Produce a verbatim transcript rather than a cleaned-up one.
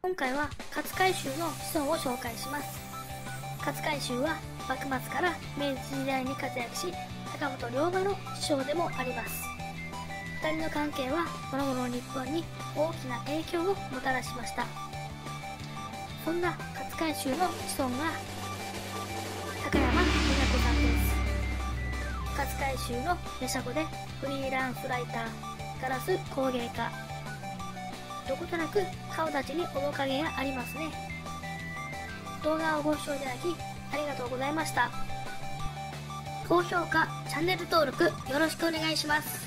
今回は勝海舟の子孫を紹介します。勝海舟は幕末から明治時代に活躍し、坂本龍馬の師匠でもあります。ふたりの関係はその後の日本に大きな影響をもたらしました。そんな勝海舟の子孫が高山美奈子さんです。勝海舟の女舎子でフリーランスライター、ガラス工芸家、どことなく顔立ちに面影がありますね。動画をご視聴いただきありがとうございました。高評価、チャンネル登録よろしくお願いします。